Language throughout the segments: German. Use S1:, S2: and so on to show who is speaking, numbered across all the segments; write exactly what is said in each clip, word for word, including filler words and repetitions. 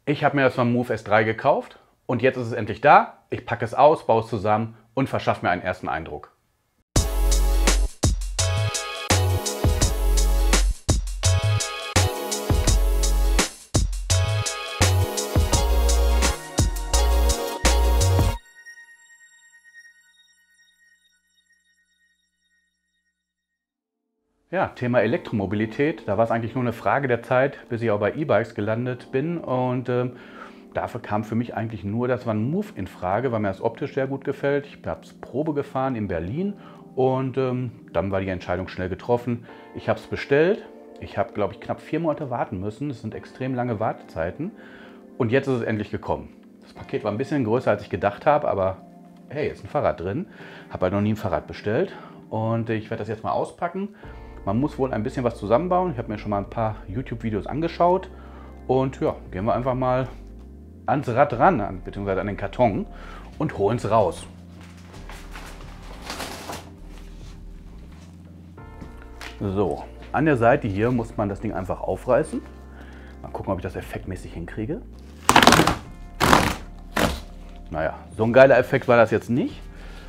S1: Ich habe mir das vom Move S drei gekauft und jetzt ist es endlich da. Ich packe es aus, baue es zusammen und verschaffe mir einen ersten Eindruck. Ja, Thema Elektromobilität, da war es eigentlich nur eine Frage der Zeit, bis ich auch bei E-Bikes gelandet bin und ähm, dafür kam für mich eigentlich nur das Van Move in Frage, weil mir das optisch sehr gut gefällt. Ich habe es Probe gefahren in Berlin und ähm, dann war die Entscheidung schnell getroffen. Ich habe es bestellt, ich habe glaube ich knapp vier Monate warten müssen, das sind extrem lange Wartezeiten und jetzt ist es endlich gekommen. Das Paket war ein bisschen größer als ich gedacht habe, aber hey, ist ein Fahrrad drin, habe halt noch nie ein Fahrrad bestellt und ich werde das jetzt mal auspacken. Man muss wohl ein bisschen was zusammenbauen. Ich habe mir schon mal ein paar YouTube-Videos angeschaut. Und ja, gehen wir einfach mal ans Rad ran, beziehungsweise an den Karton und holen es raus. So, an der Seite hier muss man das Ding einfach aufreißen. Mal gucken, ob ich das effektmäßig hinkriege. Naja, so ein geiler Effekt war das jetzt nicht.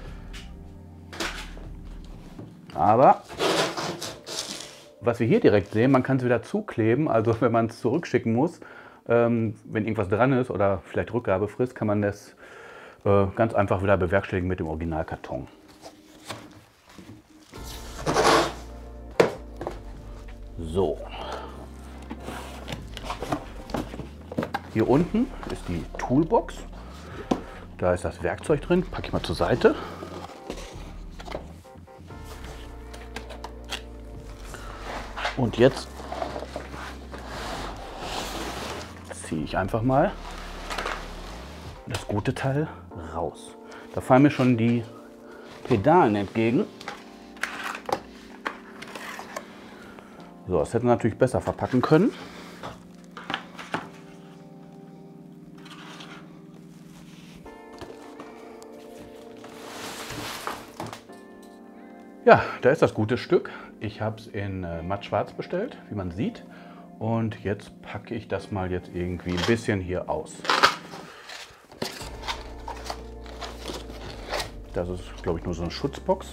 S1: Aber was wir hier direkt sehen, man kann es wieder zukleben, also wenn man es zurückschicken muss, ähm, wenn irgendwas dran ist oder vielleicht Rückgabefrist, kann man das äh, ganz einfach wieder bewerkstelligen mit dem Originalkarton. So. Hier unten ist die Toolbox. Da ist das Werkzeug drin, packe ich mal zur Seite. Und jetzt ziehe ich einfach mal das gute Teil raus. Da fallen mir schon die Pedalen entgegen. So, das hätten wir natürlich besser verpacken können. Ja, da ist das gute Stück. Ich habe es in äh, matt schwarz bestellt, wie man sieht. Und jetzt packe ich das mal jetzt irgendwie ein bisschen hier aus. Das ist, glaube ich, nur so eine Schutzbox.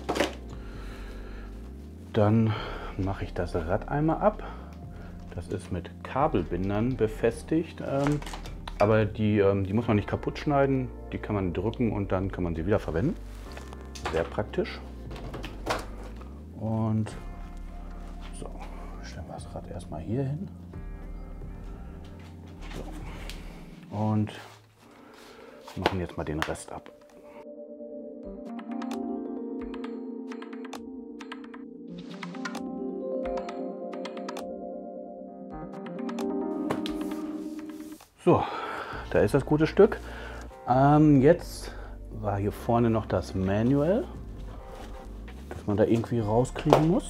S1: Dann mache ich das Rad einmal ab. Das ist mit Kabelbindern befestigt. Ähm, aber die, ähm, die muss man nicht kaputt schneiden. Die kann man drücken und dann kann man sie wieder verwenden. Sehr praktisch. Und so, stellen wir das Rad erstmal hier hin. So. Und machen jetzt mal den Rest ab. So, da ist das gute Stück. Ähm, jetzt war hier vorne noch das Manual, man da irgendwie rauskriegen muss.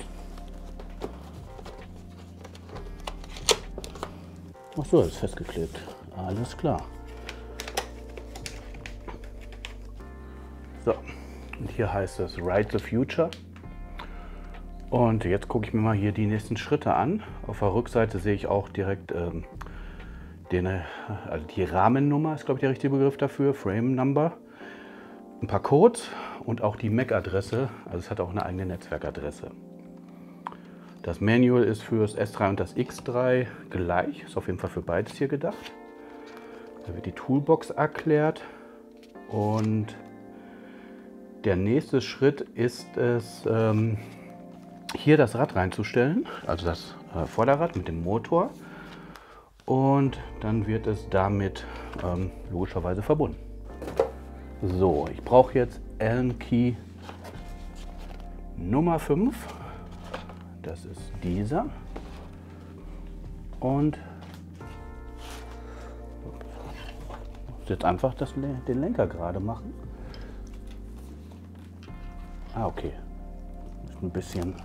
S1: Ach so, ist festgeklebt. Alles klar. So, und hier heißt es Ride the Future. Und jetzt gucke ich mir mal hier die nächsten Schritte an. Auf der Rückseite sehe ich auch direkt ähm, den, also die Rahmennummer, ist glaube ich der richtige Begriff dafür, Frame Number. Ein paar Codes und auch die M A C-Adresse, also es hat auch eine eigene Netzwerkadresse. Das Manual ist für das S drei und das X drei gleich, ist auf jeden Fall für beides hier gedacht. Da wird die Toolbox erklärt und der nächste Schritt ist es, ähm, hier das Rad reinzustellen, also das äh, Vorderrad mit dem Motor, und dann wird es damit ähm, logischerweise verbunden. So, ich brauche jetzt Allen Key Nummer fünf. Das ist dieser. Und jetzt einfach das, den Lenker gerade machen. Ah, okay. Ist ein bisschen.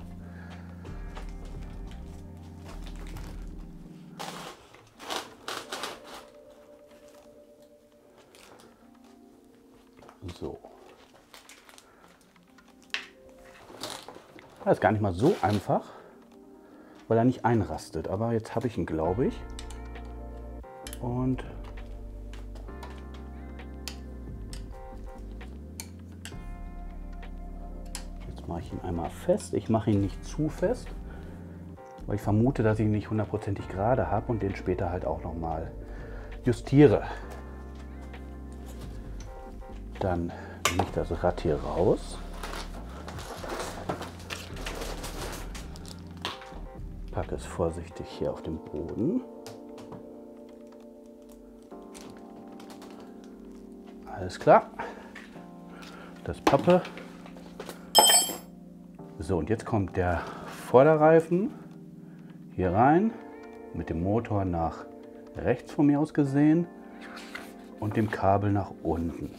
S1: So. Das ist gar nicht mal so einfach, weil er nicht einrastet. Aber jetzt habe ich ihn, glaube ich. Und jetzt mache ich ihn einmal fest. Ich mache ihn nicht zu fest, weil ich vermute, dass ich ihn nicht hundertprozentig gerade habe und den später halt auch noch mal justiere. Dann nehme ich das Rad hier raus. Packe es vorsichtig hier auf den Boden. Alles klar. Das Pappe. So, und jetzt kommt der Vorderreifen hier rein, mit dem Motor nach rechts von mir aus gesehen und dem Kabel nach unten.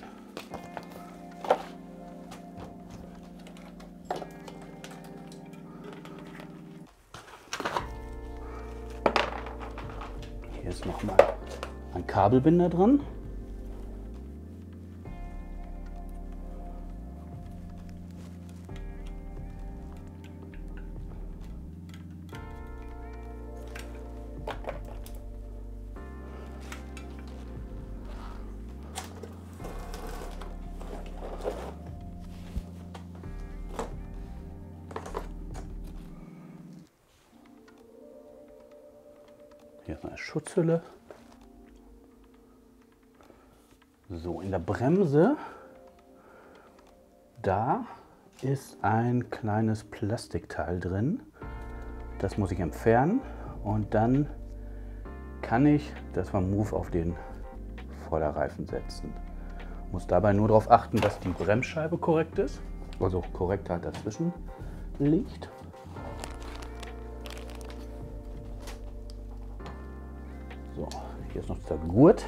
S1: Hier ist nochmal ein Kabelbinder dran. Hier ist eine Schutzhülle. So, in der Bremse, da ist ein kleines Plastikteil drin. Das muss ich entfernen und dann kann ich das Move auf den Vorderreifen setzen. Muss dabei nur darauf achten, dass die Bremsscheibe korrekt ist, also korrekt halt dazwischen liegt. So, hier ist noch der Gurt.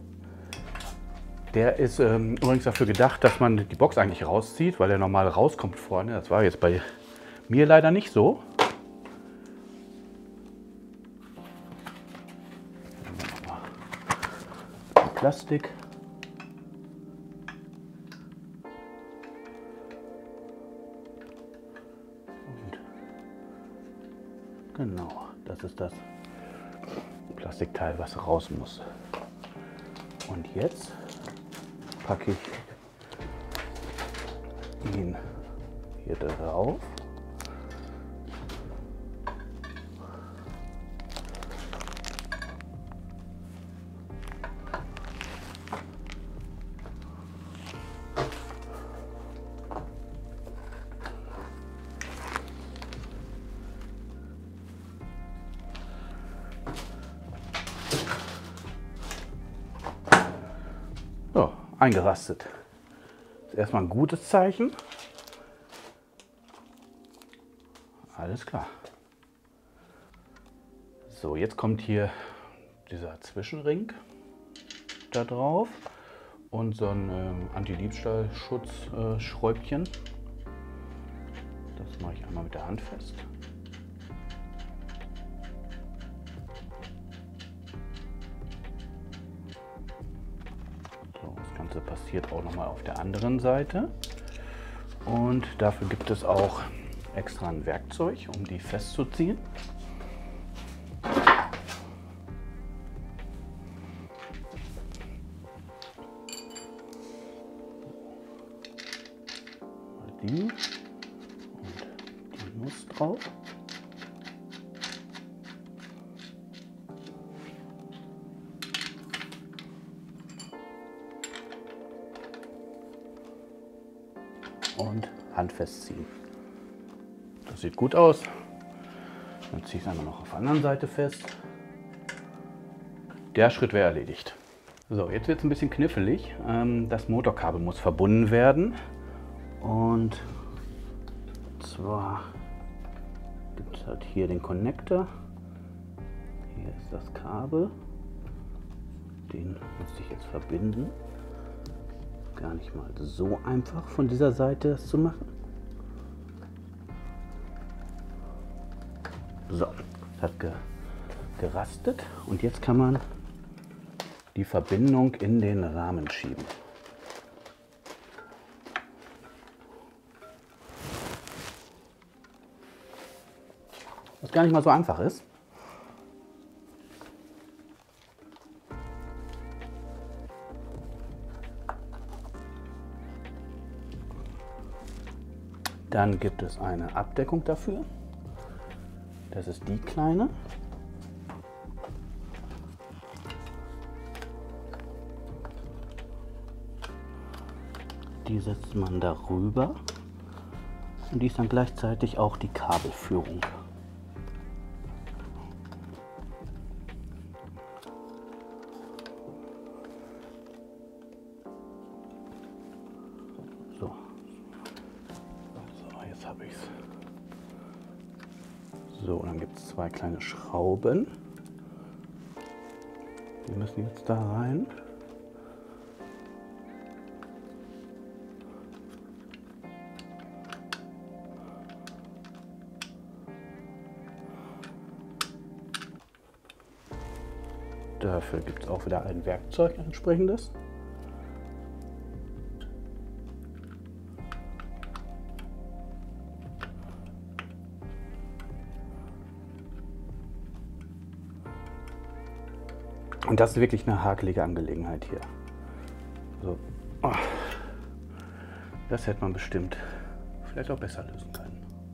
S1: Der ist ähm, übrigens dafür gedacht, dass man die Box eigentlich rauszieht, weil er normal rauskommt vorne. Das war jetzt bei mir leider nicht so. Plastik. Und genau, das ist das Plastikteil, was raus muss. Und jetzt packe ich ihn hier drauf. So, eingerastet. Das ist erstmal ein gutes Zeichen. Alles klar. So, jetzt kommt hier dieser Zwischenring da drauf und so ein ähm, Anti-Diebstahl-Schutz-Schräubchen. Äh, das mache ich einmal mit der Hand fest. Das Ganze passiert auch noch mal auf der anderen Seite und dafür gibt es auch extra ein Werkzeug, um die festzuziehen. Die und die Nuss drauf. Und handfest ziehen. Das sieht gut aus. Dann ziehe ich es einmal noch auf der anderen Seite fest. Der Schritt wäre erledigt. So, jetzt wird es ein bisschen knifflig. Das Motorkabel muss verbunden werden. Und zwar gibt es halt hier den Connector. Hier ist das Kabel. Den muss ich jetzt verbinden. Gar nicht mal so einfach von dieser Seite das zu machen. So, es hat ge gerastet und jetzt kann man die Verbindung in den Rahmen schieben. Was gar nicht mal so einfach ist. Dann gibt es eine Abdeckung dafür. Das ist die kleine. Die setzt man darüber und die ist dann gleichzeitig auch die Kabelführung. So, so jetzt habe ich es. So, dann gibt es zwei kleine Schrauben. Die müssen jetzt da rein. Dafür gibt es auch wieder ein Werkzeug, ein entsprechendes. Und das ist wirklich eine hakelige Angelegenheit hier. So. Oh. Das hätte man bestimmt vielleicht auch besser lösen können.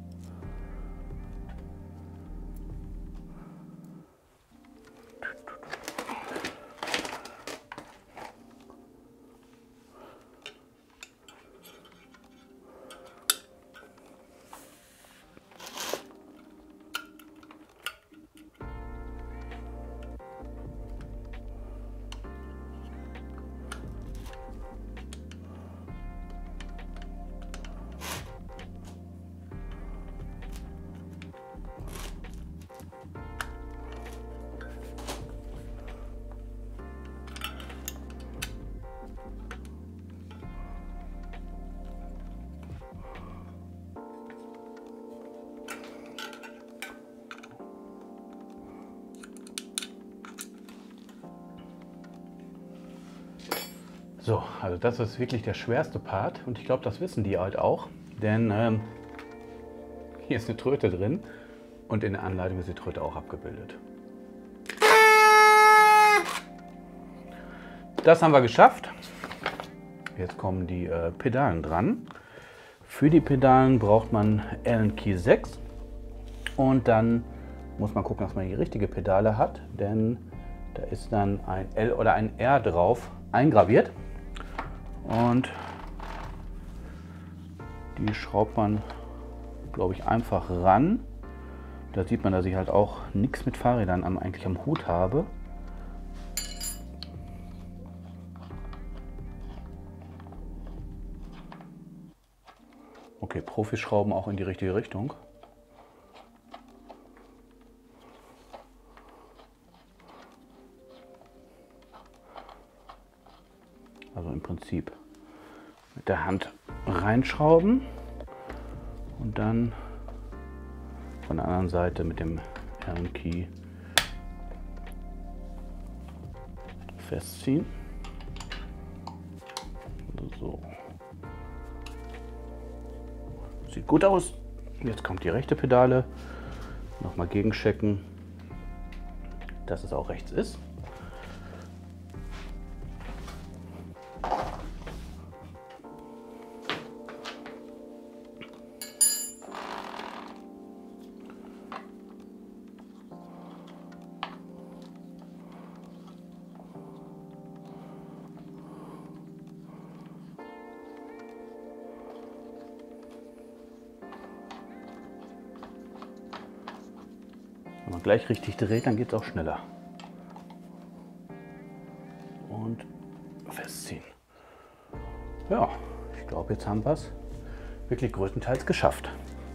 S1: So, also das ist wirklich der schwerste Part und ich glaube, das wissen die halt auch, denn ähm, hier ist eine Tröte drin und in der Anleitung ist die Tröte auch abgebildet. Das haben wir geschafft. Jetzt kommen die äh, Pedalen dran. Für die Pedalen braucht man Allen Key sechs und dann muss man gucken, dass man die richtige Pedale hat, denn da ist dann ein L oder ein R drauf eingraviert. Und die schraubt man, glaube ich, einfach ran. Da sieht man, dass ich halt auch nichts mit Fahrrädern am, eigentlich am Hut habe. Okay, Profis schrauben auch in die richtige Richtung. Also im Prinzip mit der Hand reinschrauben und dann von der anderen Seite mit dem Allen Key festziehen. So. Sieht gut aus. Jetzt kommt die rechte Pedale. Nochmal gegenchecken, dass es auch rechts ist. Wenn man gleich richtig dreht, dann geht es auch schneller. Und festziehen. Ja, ich glaube, jetzt haben wir es wirklich größtenteils geschafft.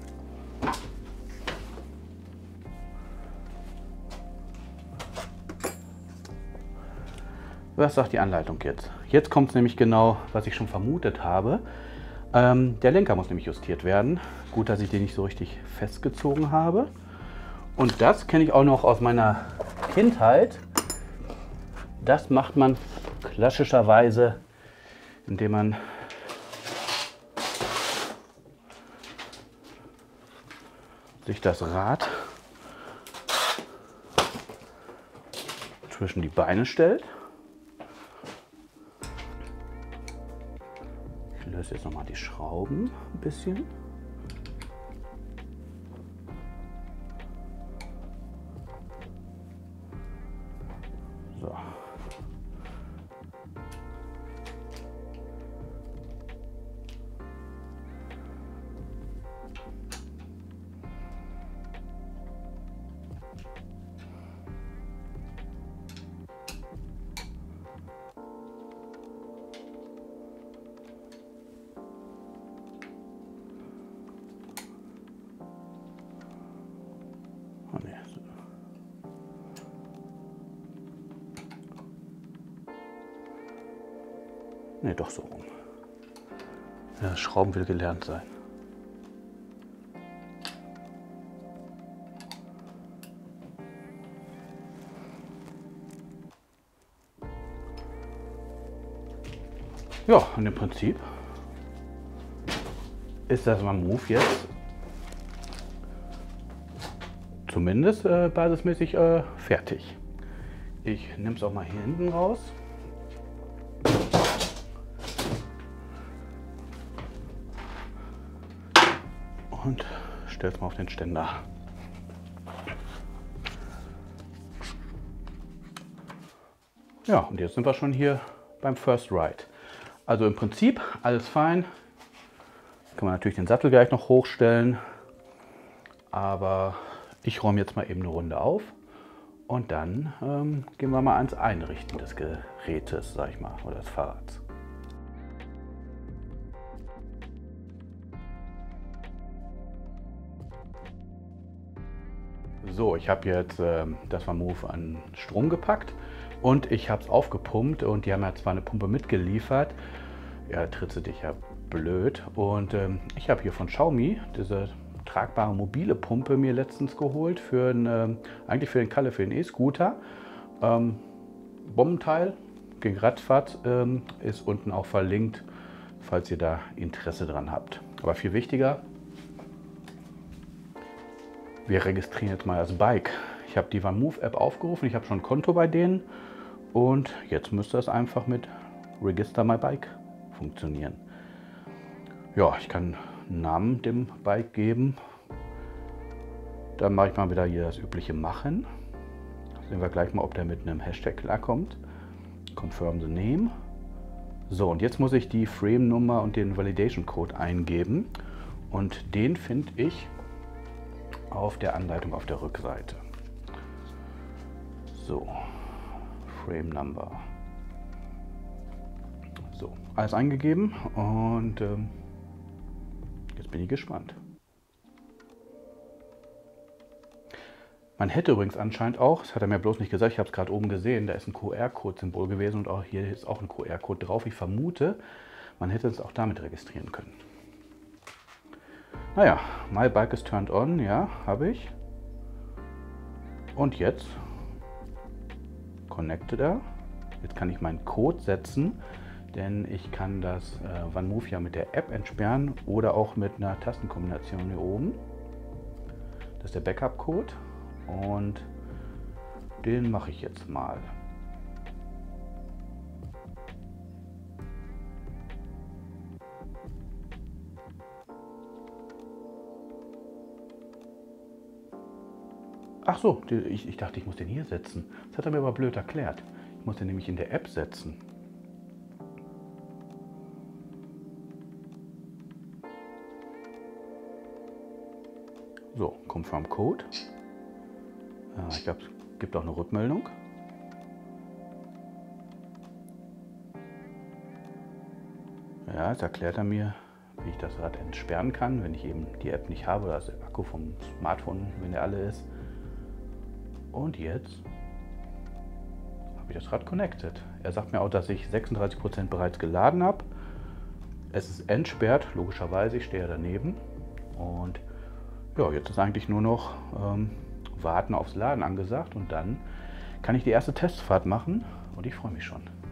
S1: Was sagt die Anleitung jetzt? Jetzt kommt es nämlich genau, was ich schon vermutet habe. Ähm, der Lenker muss nämlich justiert werden. Gut, dass ich den nicht so richtig festgezogen habe. Und das kenne ich auch noch aus meiner Kindheit. Das macht man klassischerweise, indem man sich das Rad zwischen die Beine stellt. Ich löse jetzt noch mal die Schrauben ein bisschen. Ne, doch so rum. Ja, Schrauben will gelernt sein. Ja, und im Prinzip ist das Move jetzt zumindest äh, basismäßig äh, fertig. Ich nehme es auch mal hier hinten raus. Und stelle es mal auf den Ständer. Ja, und jetzt sind wir schon hier beim First Ride. Also im Prinzip alles fein. Kann man natürlich den Sattel gleich noch hochstellen. Aber ich räume jetzt mal eben eine Runde auf. Und dann ähm, gehen wir mal ans Einrichten des Gerätes, sag ich mal, oder des Fahrrads. So, ich habe jetzt äh, das Move an Strom gepackt und ich habe es aufgepumpt und die haben ja zwar eine Pumpe mitgeliefert, ja, trittst du dich ja blöd, und ähm, ich habe hier von Xiaomi diese tragbare mobile Pumpe mir letztens geholt, für ein, äh, eigentlich für den Kalle, für den E-Scooter. Ähm, Bombenteil, gegen Radfahrt, ähm, ist unten auch verlinkt, falls ihr da Interesse dran habt. Aber viel wichtiger, wir registrieren jetzt mal das Bike. Ich habe die OneMove App aufgerufen, ich habe schon ein Konto bei denen und jetzt müsste das einfach mit Register My Bike funktionieren. Ja, ich kann einen Namen dem Bike geben. Dann mache ich mal wieder hier das übliche Machen. Sehen wir gleich mal, ob der mit einem Hashtag klarkommt. Confirm the name. So, und jetzt muss ich die Frame-Nummer und den Validation-Code eingeben. Und den finde ich auf der Anleitung auf der Rückseite. So, Frame Number. So, alles eingegeben und ähm, jetzt bin ich gespannt. Man hätte übrigens anscheinend auch, das hat er mir bloß nicht gesagt, ich habe es gerade oben gesehen, da ist ein Q R-Code-Symbol gewesen und auch hier ist auch ein Q R-Code drauf. Ich vermute, man hätte es auch damit registrieren können. Naja, My Bike is turned on, ja, habe ich. Und jetzt connected er. Jetzt kann ich meinen Code setzen, denn ich kann das äh, OneMove ja mit der App entsperren oder auch mit einer Tastenkombination hier oben. Das ist der Backup-Code und den mache ich jetzt mal. Ach so, ich, ich dachte, ich muss den hier setzen. Das hat er mir aber blöd erklärt. Ich muss den nämlich in der App setzen. So, Confirm Code. Ich glaube, es gibt auch eine Rückmeldung. Ja, jetzt erklärt er mir, wie ich das Rad entsperren kann, wenn ich eben die App nicht habe, oder das Akku vom Smartphone, wenn der alle ist. Und jetzt habe ich das Rad connected. Er sagt mir auch, dass ich sechsunddreißig Prozent bereits geladen habe. Es ist entsperrt, logischerweise, ich stehe ja daneben. Und ja, jetzt ist eigentlich nur noch ähm, Warten aufs Laden angesagt und dann kann ich die erste Testfahrt machen und ich freue mich schon.